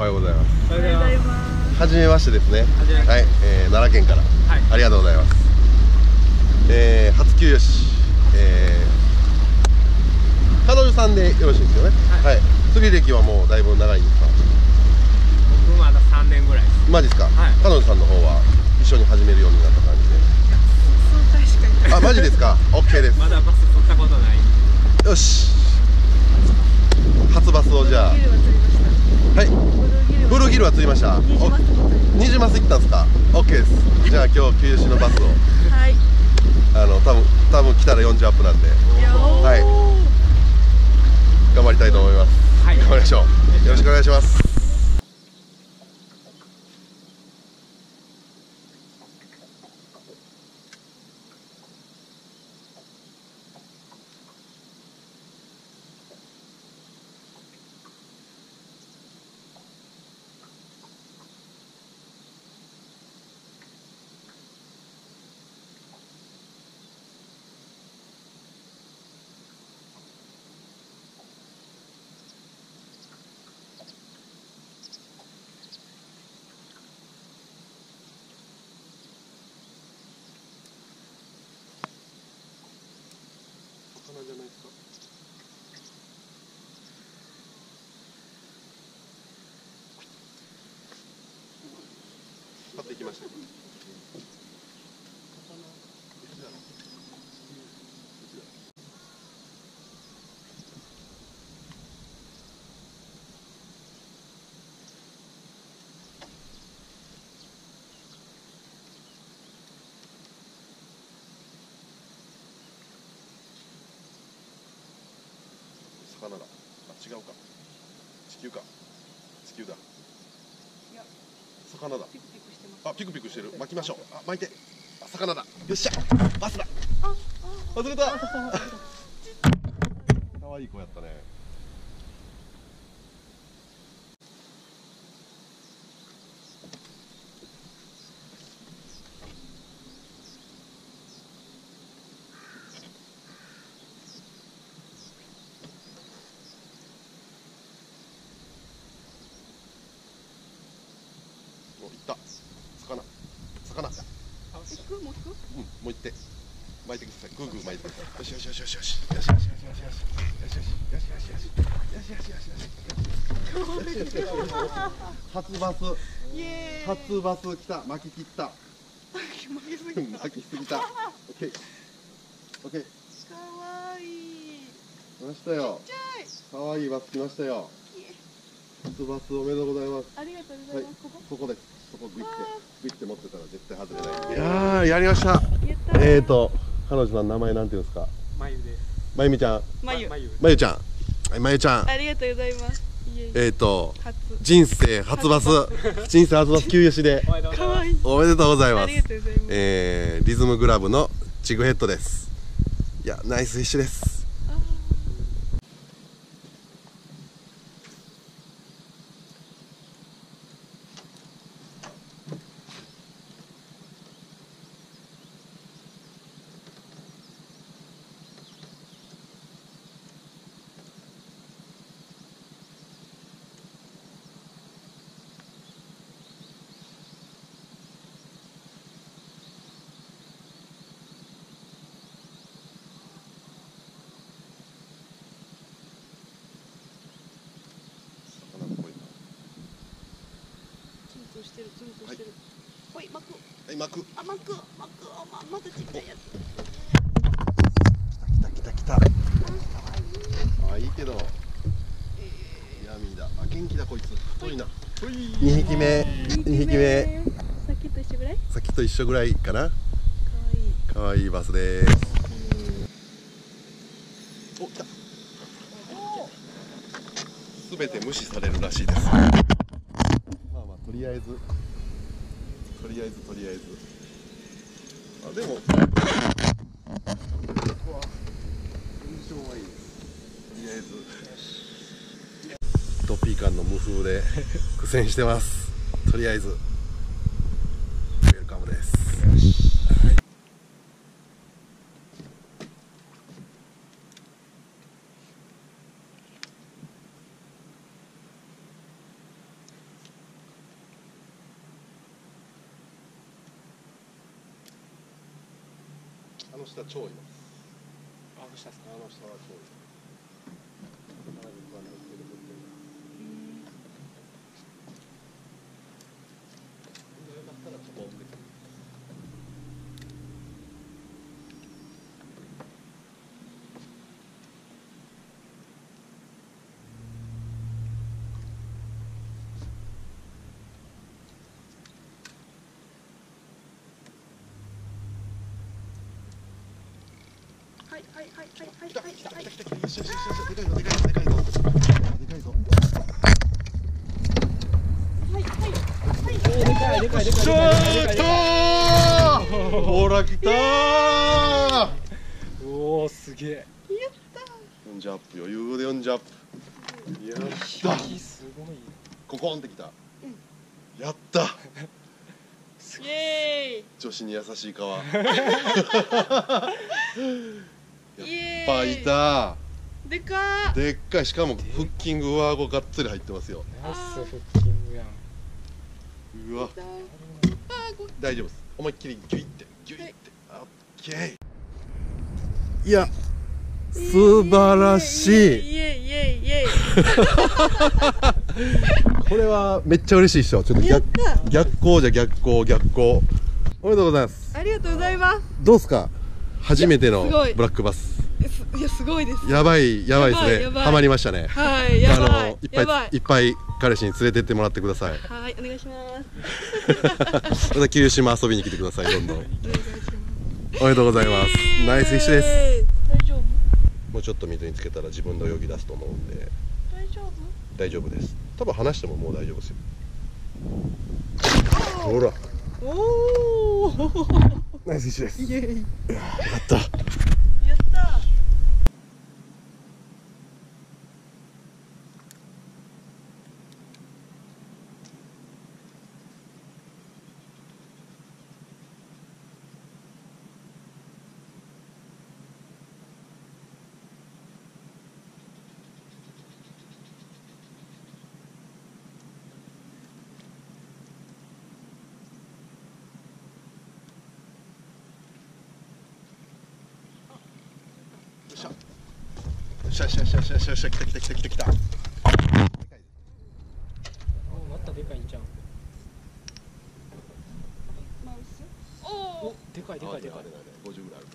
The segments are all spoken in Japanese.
はようございます。 おはようございます。 はじめましてですね。はい、奈良県から、 はい、 ありがとうございます。初給油士、彼女さんでよろしいですよね。はい、釣り歴はもうだいぶ長いんですか？ 僕まだ3年ぐらいです。 マジですか？ はい、 彼女さんの方は一緒に始めるようになった感じで。 数回しかいない。 あ、マジですか？OK です。 まだバス釣ったことない。 よし、初バスをじゃあ、はい、ブルーギルは釣りました。ニジマス行ったんですか？ OK です。じゃあ今日給油士のバスを、 はい、 多分来たら40アップなんで、はい、頑張りたいと思います。はい、頑張りましょう。よろしくお願いします。魚じゃないですか？買ってきました。魚だ。あ、違うか。地球か。地球だ。魚だ。あ、ピクピクしてる。巻きましょう。あ、巻いて。あ、魚だ。よっしゃ。バスだ。外れた。可愛い子やったね。お、いった。魚。魚。うん、もう一手。巻いてください。グーグー巻いてください。よしよしよしよしよし。よしよしよしよしよし。よしよしよしよし。よしよしよしよし。よしよしよし。初バス。初バス来た。巻き切った。巻きすぎた。オッケー。オッケー。 かわいい。 来ましたよ。かわいいバス来ましたよ。初バスおめでとうございます。 ありがとうございます。 ここです。そこグイって持ってたら絶対外れない。いやー、やりました。彼女の名前なんていうんですか？ まゆです。 まゆみちゃん。 まゆちゃん。はい、まゆちゃん。 ありがとうございます。 人生初バス給油士でおめでとうございます。リズムグラブのチグヘッドです。いや、ナイスフィッシュです。 おい、巻く。 はい、巻く。 あ、巻く。またちっちゃいやつ。 来た。あ、いいけど。闇だ。あ、元気だこいつ。太いな。2匹目。 さっきと一緒ぐらい？ さっきと一緒ぐらいかな。かわいいバスです。お、来た。すべて無視されるらしいです。まあまあ、とりあえず。あ、でも。ここは。印象はいいです。とりあえず。トッピー感の無風で苦戦してます。とりあえず。ウェルカムです。 あの下超います。 あ、下ですか。 あの下は超います。よかったらちょっと奥で。 はいはいはいはい来たはいはい来た来た来た来た。よしよしよしよし。でかいぞでかいぞでかいぞ。でかいぞ。 はいはいはいでかいでかいでかいでかいでシュかいでかい。 ート。ほら来たー。 おお、すげえ。 やった 4ジャンプ余裕で4ジャンプ。やった。 引きすごい。 ココンってきた。やった。 イエーイ女子に優しい川。やっイエーイぱいた。 でかーでっかい。しかもフッキング上顎がっつり入ってますよ。 ナイスフッキングやん。 うわ。 あーご大丈夫です。思いっきりギュイってギュイって。オッケー。いや、素晴らしい。 イエイイエイイエイイエイこれはめっちゃ嬉しいっしょ。ちょっとやった逆光じゃ逆光逆光。おめでとうございます。 ありがとうございますどうすか。初めてのいやすごいブラックバス。 いやすごいですやばいやばいですね。 やばいハマりましたね。 はいやばいいっやばいぱいいっぱい彼氏に連れてってもらってください。 はいお願いしますまた九州も遊びに来てください。どんどん。 お願いしますおめでとうございます。ナイスフィッシュです。 大丈夫もうちょっと水につけたら自分で泳ぎ出すと思うんで大丈夫大丈夫です。多分離してももう大丈夫ですよ。ほら、 おおナイスフィッシュです。 イエイやった。 やったよっしゃよっしゃよっしゃよっしゃよっしゃ来た来た来た来た来た。 お、またでかいんじゃん。 マウスおおお、 でかいでかいでかい。 50ぐらいある。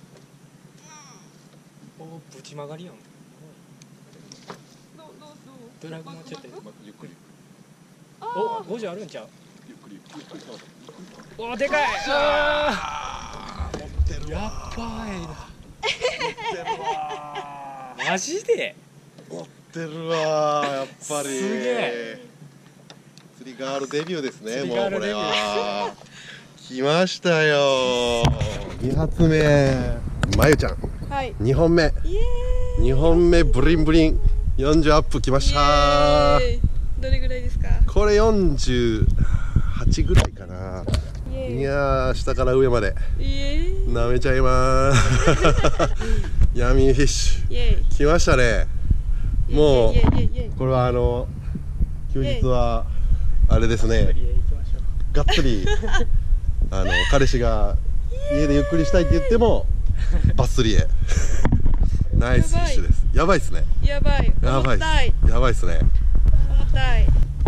お、ぶち曲がりやん。 どうドラグもちょっと。 ゆっくりお、50あるんちゃう。 ゆっくりゆっくり。 お、でかい。 持ってるやわ。 っばいな。 持ってるわ。 マジで。 持ってるわ。やっぱり。 すげえ。 釣りガールデビューですね。 釣りもうこれガールデビューは。来ましたよ。2発目。まゆちゃん。 はい 2本目。 イエ 2本目ブリンブリン。40アップ来ましーた。 イエーイどれぐらいですかこれ48ぐらいかな。 イエーイいやー、下から上までイエーイ舐めちゃいまーす。ヤミーフィッシイエーイュ来ましたね。もイエーイイエーイイエーイイエーイうこれは休日はあれですね。がっつり彼氏が家でゆっくりしたいって言ってもバッスリへ。ナイスフィッシュです。やばいっすね。 やばいやばいっ重たいす。やばいっすね。 重たい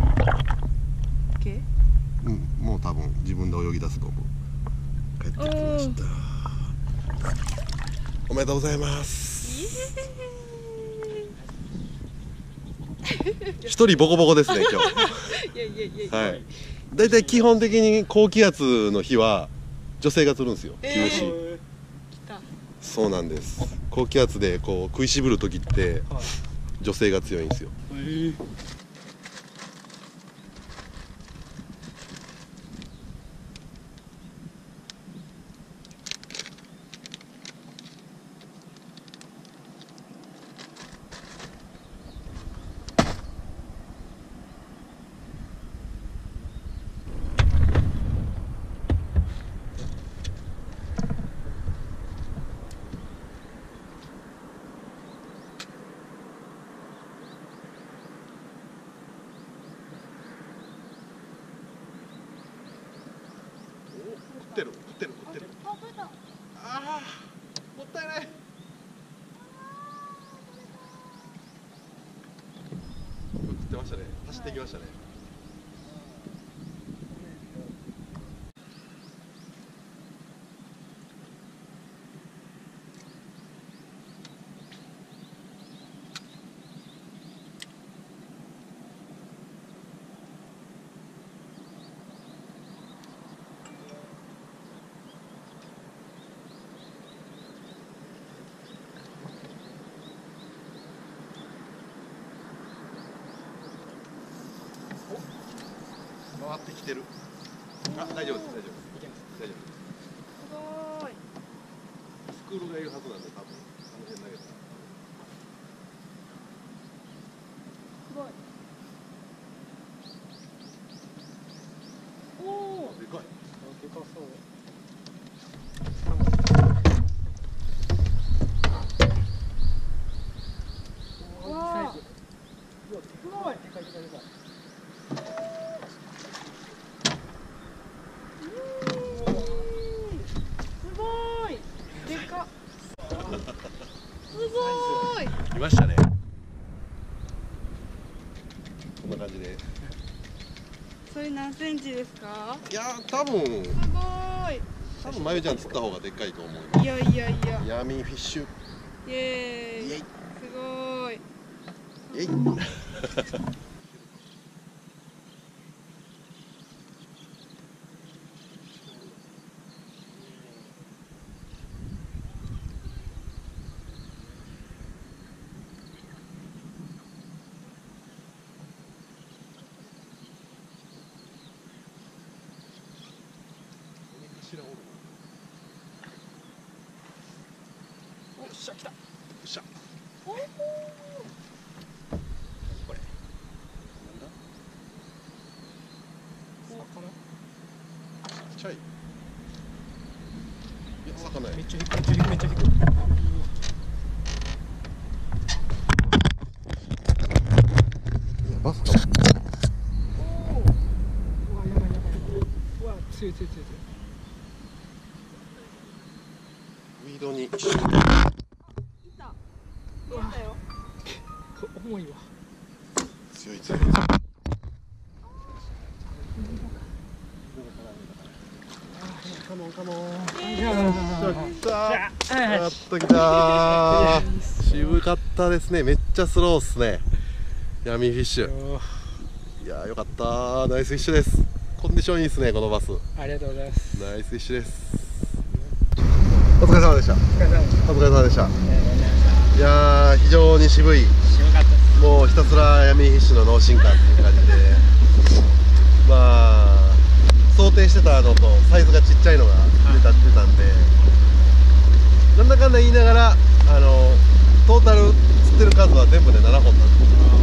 OK うん、もう多分自分で泳ぎ出すと思う。帰ってきました。おめでとうございます。一人ボコボコですね今日。 イエイイエイイエイはい。だいたい基本的に高気圧の日は女性が釣るんですよ。休止。 来たそうなんです。高気圧でこう食いしぶる時って女性が強いんですよ。 ってましたね。走ってきましたね。回ってきてる。あ、大丈夫です。大丈夫です。大丈夫です。 すごい。 スクールがいるはずなんで、多分あの辺投げたら。 すごい。おお。 でかい。 でかそう。 わあ。すごい。 でかいでかいでかい。 すごい。でか。すごい。 来ましたね。こんな感じで。 それ何センチですか？ いやー、多分すごい。 まゆちゃん釣った方がでっかいと思う。 いやいやいや。 ヤミーフィッシュ。 イエーイ。 イエイ。 すごい。 イエイ。 よっしゃ来た。 よっしゃ。 おお。 これ。 なんだ？ 魚？ ちっちゃい。いや、魚や。 めっちゃ引くめっちゃ引くめっちゃ引く。 バスか。 おお。うわやばいやばい。うわ強い強い強い強い。 ウィードに。 いた。見えたよ。 重いわ。 強い強い。 カモンカモン。 やっときたー。渋かったですね。めっちゃスローっすね。ヤミーフィッシュ。いやー、よかったー。ナイスフィッシュです。コンディションいいですね、このバス。 ありがとうございます。 ナイスフィッシュです。お疲れ様でした。お疲れ様でした。いやー、非常に渋い。 渋かったです。 もうひたすらヤミーフィッシュの脳進化っていう感じで、まあ想定してたのとサイズがちっちゃいのが出たってたんで、なんだかんだ言いながらトータル釣ってる数は全部で7本なんです。